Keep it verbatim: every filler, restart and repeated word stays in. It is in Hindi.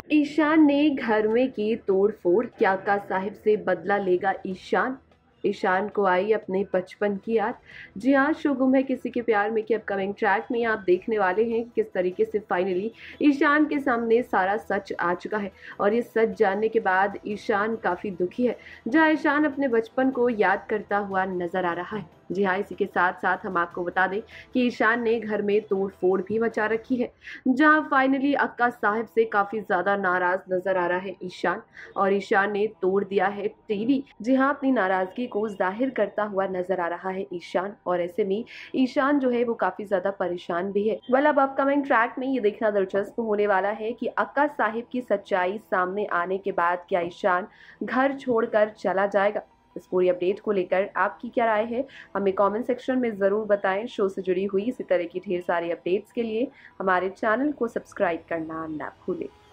ईशान ने घर में की तोड़फोड़, क्या अक्का साहिब से बदला लेगा ईशान? ईशान को आई अपने बचपन की याद। जी हाँ, शो गुम है किसी के प्यार में के अपकमिंग ट्रैक में आप देखने वाले हैं कि किस तरीके से फाइनली ईशान के सामने सारा सच आ चुका है और ये सच जानने के बाद ईशान काफी दुखी है, जहाँ ईशान अपने बचपन को याद करता हुआ नजर आ रहा है। जी हाँ, इसी के साथ साथ हम आपको बता दें कि ईशान ने घर में तोड़ फोड़ भी मचा रखी है, जहां फाइनली अक्का साहिब से काफी ज्यादा नाराज नजर आ रहा है ईशान। और ईशान ने तोड़ दिया है टीवी। जी हाँ, अपनी नाराजगी को जाहिर करता हुआ नजर आ रहा है ईशान। और ऐसे में ईशान जो है वो काफी ज्यादा परेशान भी है। वेल, अब अपकमिंग ट्रैक में ये देखना दिलचस्प होने वाला है कि अक्का साहिब की सच्चाई सामने आने के बाद क्या ईशान घर छोड़कर चला जाएगा। इस पूरी अपडेट को लेकर आपकी क्या राय है, हमें कमेंट सेक्शन में ज़रूर बताएं। शो से जुड़ी हुई इसी तरह की ढेर सारी अपडेट्स के लिए हमारे चैनल को सब्सक्राइब करना ना भूलें।